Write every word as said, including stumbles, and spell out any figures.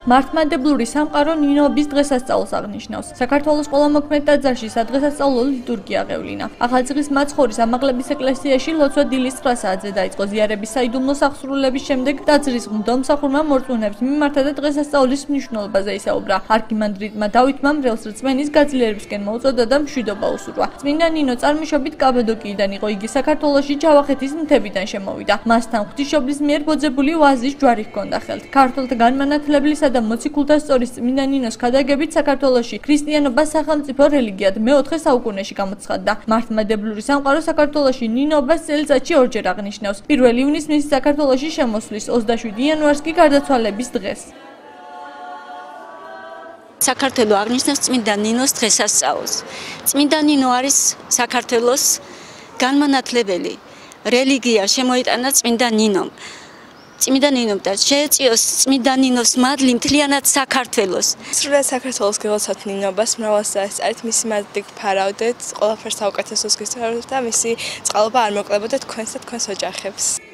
მართლმადებლური სამყარო ნინობის დღესასწაულს აღნიშნავს. საქართველოს ყველა მოქმედ ტაძარში სადღესასწაულო ლიტურგია აღევლინა. ახალციხის მაცხოვრის ამაღლების ეკლესიაში ლოცვა დილის ცხრა საათზე დაიწყო. ზიარების საიდუმლო სახსრულების შემდეგ ტაძრის მღვდელმსახურმა მორწმუნეებს მიმართა და დღესასწაულის მნიშვნელობაზე ისაუბრა. არქიმანდრიტმა დავითმა მრევლს რწმენის გაძლიერებისკენ მოუწოდა და მშვიდობა უსურვა. წმინდა ნინო წარმოშობით კაბადოკიიდან იყო, იგი საქართველოში ჯავახეთის მთებიდან შემოვიდა. მასთან ღვთისმშობლის მიერ ბოძებული ვაზის ჯვარი ჰქონდა ხელთ. ქართველთა განმანათლებლისა და მოციქულთა სწორის წმინდა ნინოს ქადაგებით საქართველოში ქრისტიანობა სახელმწიფო რელიგიად მეოთხე საუკუნეში გამოცხადდა. მართლმადებლური სამყარო საქართველოში ნინობას წელიწადში ორჯერ აღნიშნავს. პირველ ივნისს მისი საქართველოში შემოსვლის, ოცდაშვიდი იანვარს კი გარდაცვალების დღეს. საქართველო აღნიშნავს წმინდა ნინოს დღესასწაულს. წმინდა ნინო არის საქართველოს განმანათლებელი. რელიგია შემოიტანა წმინდა ნინომ. წმინდა ნინომ და შეეწიოს წმინდა ნინოს მადლი მთლიანად საქართველოს. სრულად საქართველოს გელოცავთ ნინობას, მრავალს დაესწარით, მისი მადლი გფარავდეთ, ყველაფერს საუკეთესოს გისურვებთ და მისი წყალობა არ მოკლებოდეთ თქვენს და თქვენს ოჯახებს.